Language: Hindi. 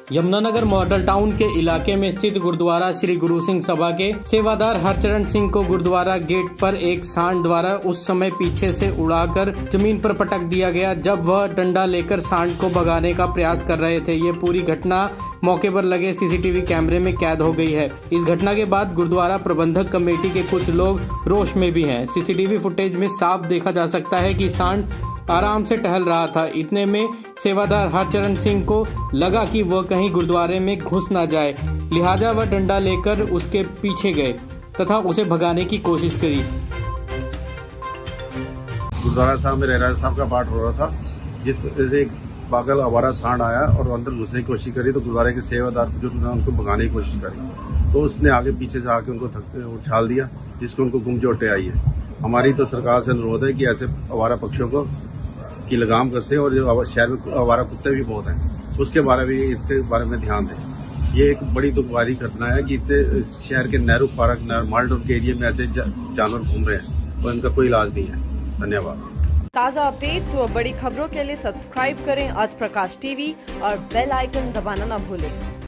यमुनानगर मॉडल टाउन के इलाके में स्थित गुरुद्वारा श्री गुरु सिंह सभा के सेवादार हरचरण सिंह को गुरुद्वारा गेट पर एक सांड द्वारा उस समय पीछे से उड़ाकर जमीन पर पटक दिया गया जब वह डंडा लेकर सांड को भगाने का प्रयास कर रहे थे। ये पूरी घटना मौके पर लगे सीसीटीवी कैमरे में कैद हो गई है। इस घटना के बाद गुरुद्वारा प्रबंधक कमेटी के कुछ लोग रोष में भी हैं। सीसीटीवी फुटेज में साफ देखा जा सकता है कि सांड आराम से टहल रहा था। इतने में सेवादार हरचरण सिंह को लगा कि वह कहीं गुरुद्वारे में घुस ना जाए, लिहाजा वह डंडा लेकर उसके पीछे गए तथा उसे भगाने की कोशिश करी। गुरुद्वारा साहब में रहराज साहब का पाठ हो रहा था, जिसमें से एक पागल आवारा सांड आया और अंदर घुसने की कोशिश करी, तो गुरुद्वारे के सेवादार जो उनको भगाने की कोशिश करी, तो उसने आगे पीछे से आके उनको उछाल दिया, जिसको उनको गुम चोटें आई है। हमारी तो सरकार से अनुरोध है कि ऐसे आवारा पक्षियों को की लगाम कसे, और जो शहर में आवारा कुत्ते भी बहुत हैं, उसके बारे में ध्यान दें। ये एक बड़ी दुख भरी घटना है कि इतने शहर के नेहरू पार्क, मालटोन के एरिया में ऐसे जानवर घूम रहे हैं और इनका कोई इलाज नहीं है। धन्यवाद। ताज़ा अपडेट्स व बड़ी खबरों के लिए सब्सक्राइब करें आज प्रकाश टीवी और बेल आइकन दबाना न भूलें।